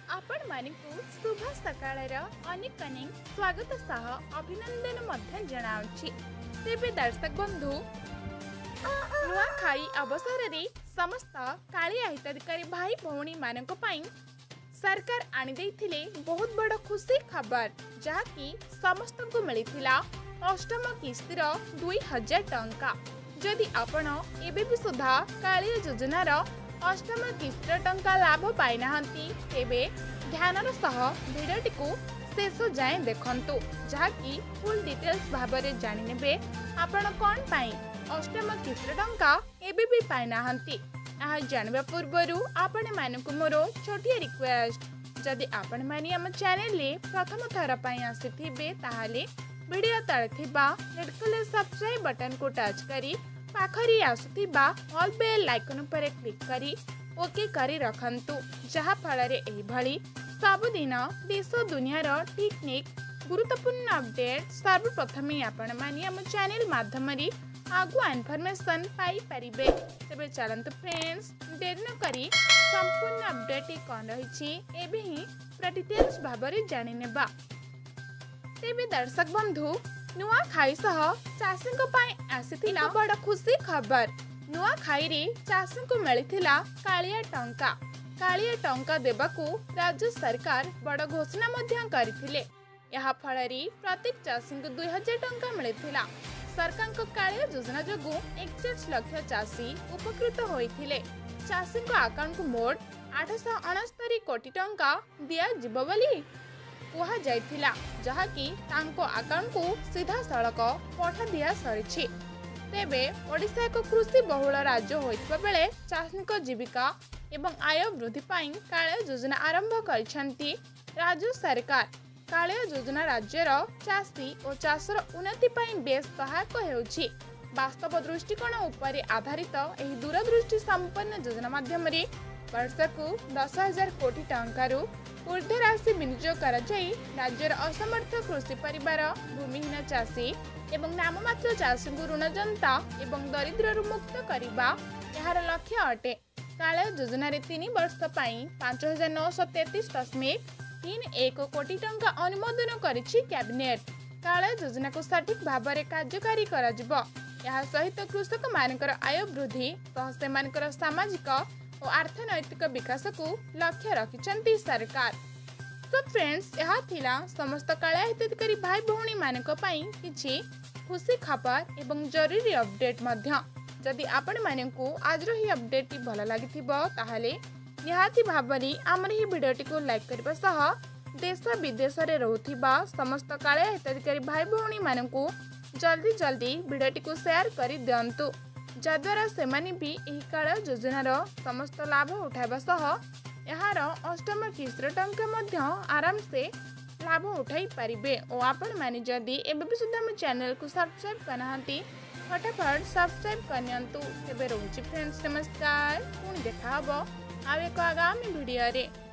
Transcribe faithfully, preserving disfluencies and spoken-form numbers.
आपण मानिकु शुभ सकाळर अनेक अनेक स्वागत सह अभिनंदन मध्य जनाउछि। तेबे दर्शक बंधु नुआ खाई अवसर रे समस्त कालिया हिताधिकारी भाई भौणी मानक पई सरकार आनि दैथिले बहुत बड़ खुशी खबर, जहाँकि समस्त को मिलिथिला अष्टम किस्तिर दुई हजार टंका। जदि आपण एबे भी सुधा कालिया योजनार अष्टम किस्त टंका लाभ पाइना तेबे ध्यानर सह भिडियोटी को शेष जाए देखंतु, जहाँकि फुल डिटेल्स भाबरे जानि नेबे आपण कोन पाई अष्टम किस्त टंका एबे भी पाइना। आ जानबा पूर्वरु आपण मानकु मोर छोटिया रिक्वेस्ट, जदि आपण मानी हम चैनल ले प्रथम थर पई आसीथिबे ताहाले वीडियो तळे थिबा रेड कलर सब्सक्राइब बटन को टच करी पाखरी आसुथिबा ऑल बेल आइकन पर क्लिक करी ओके करी रखंतु, जहा फल रे एही भली सबुदिन देश दुनिया रो टेक्निक गुरुत्वपूर्ण अपडेट सर्वप्रथम आपण मानी हम चैनल माध्यम रे आगु इन्फॉर्मेशन पाई परिबे। तेबे चलंतु फ्रेंड्स, देर न करी संपूर्ण अपडेट कौन रही एबे ही पूरा डिटेल्स भाबरे जानि नेबा। तेबे दर्शक बंधु नुआ खाई सह चाषी आसीथिला बड़ खुशी खबर। नुआ खाई रे चाषी को मिलिथिला कालिया टंका। कालिया टंका देबाकू राज्य सरकार बड़ घोषणा मध्य करथिले। यहा फल रे प्रत्येक चाषी को दुई हजार टंका मिलिथिला। सरकार को कालिया योजना जोगु इकचालीस लाख चाषी उपकृत होइथिले। चाषी को अकाउंट को मोट आठ सौ उनहत्तर कोटी टंका दिया जिबो बोली कुहा जाइथिला, जहा कि तांको अकाउंट को सीधा सड़क पठा दिया सरिछि। तेबे ओडिशा एक कृषि बहुल राज्य होइतबा बेले चाषी को जीविका एवं आय वृद्धि पाई कालिया योजना आरंभ करिसंती राज्य सरकार। कालिया योजना राज्यर चाषी और चाषर उन्नति पाई बेस सहायक हेउछि। वास्तव दृष्टिकोण उपरे आधारित एही दूरदृष्टि संपन्न योजना माध्यम रे वर्षकु दस हजार कोटी टंकारु ऊर्ध्व राशि विनियोग करा जाई राज्यर असमर्थ कृषि परिवार, भूमिहीन चाषी एवं नाममात्र चाषी को ऋण जनता एवं दरिद्र मुक्त करबा यार लक्ष्य अटे। कालिया योजना रे तीन वर्ष पाई पांच हजार नौ सौ तैंतीस दशमिक तीन एक कोटी टंका अनुमोदन करिछि कैबिनेट। कालिया योजना को सठिक भाव में कार्यकारी करा जिवो। यह सहित कृषक मानकर आय वृद्धि सह सेमानकर सामाजिक और अर्थनैतिक विकास को लक्ष्य रखिछंती सरकार। तो फ्रेंड्स, यह थिला समस्त कालिया हिताधिकारी भाई भौणी मानक पई किछि खुशी खबर एवं जरूरी अपडेट मध्य। जदि आपण मानकु आज ही अपडेट भल लागिथिबो ताहाले निहाती भाबरी आमर ही वीडियोटी को लाइक करबा सह देश विदेश रे रहउथिबा समस्त कालिया हिताधिकारी भाई भौणी मानकु जल्दी जल्दी वीडियोटी को शेयर करि दियंतु, जद्वारा सेमानी भी एही कालिया योजनार समस्त लाभ उठाइबा सह यार अष्टम किस्त टंका मध्य आराम से लाभ उठाई पारिबे। और आपण माने जदि एबे भी सुद्धा हम चैनल को सब्सक्राइब करनाहांती फटाफट सब्सक्राइब करनियंतु। तेबे रहउछि फ्रेंड्स, नमस्कार। पुणी देखा हबो आवे को आगामी वीडियो रे।